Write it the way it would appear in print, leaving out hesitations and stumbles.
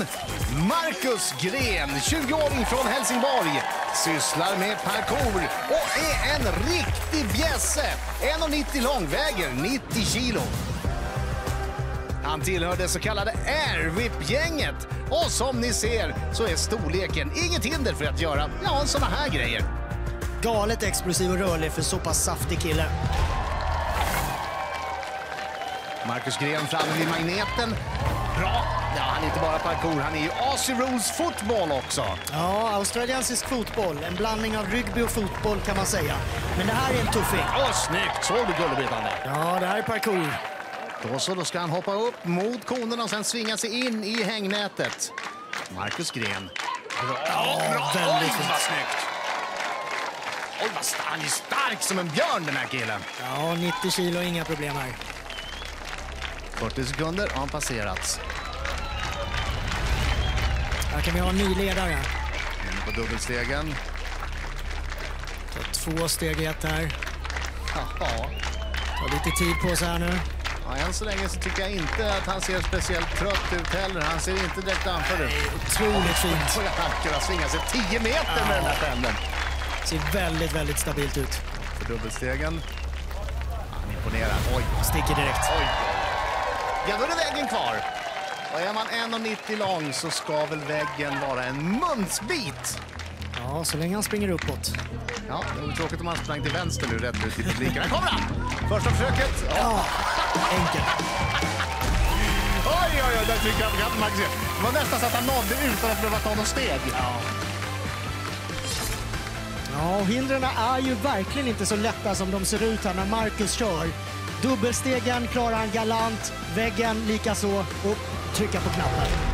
vägen. Marcus Gren, 20-åring från Helsingborg, sysslar med parkour och är en riktig bjässe. 1,90 lång, väger 90 kilo. Han tillhör det så kallade Airwhip-gänget. Och som ni ser så är storleken inget hinder för att göra såna här grejer. Galet explosiv och rörlig för så pass saftig kille. Marcus Gren framme vid magneten. Bra. Ja, han är inte bara parkour, han är ju Aussie Rules fotboll också. Ja, australiensisk fotboll. En blandning av rugby och fotboll kan man säga. Men det här är en tuffing. Snyggt. Såg du Gullebitande? Ja, det här är parkour. Då ska han hoppa upp mot konerna och sen svinga sig in i hängnätet. Marcus Gren. Bra. Väldigt fint. Vad snyggt. Oj, han är stark som en björn den här killen. Ja, 90 kilo, inga problem här. 40 sekunder har han passerat. Här kan vi ha en ny ledare. In på dubbelstegen. Ta 2 steg i ett här. Jaha. Ta lite tid på sig här nu. Ja, än så länge så tycker jag inte att han ser speciellt trött ut heller. Han ser inte direkt anför ut. Otroligt fint. Och han kan svinga sig 10 meter med den här pendeln. Ser väldigt, väldigt stabilt ut. För dubbelstegen. Han imponerar. Oj. Sticker direkt. Oj. Ja, då är det väggen kvar. Och är man 1,90 lång så ska väl väggen vara en munsbit. Ja, så länge han springer uppåt. Ja, det var tråkigt om han sprang till vänster nu rätt ut i publiken. Här kommer han! Första försöket. Ja, enkelt. Oj, där trycker han. Man kan se. Det var nästan så att han nådde utan att behöva ta någon steg. Ja, och hindren är ju verkligen inte så lätta som de ser ut här när Marcus kör. Dubbelstegen klarar han galant, väggen lika så, och trycka på knappen.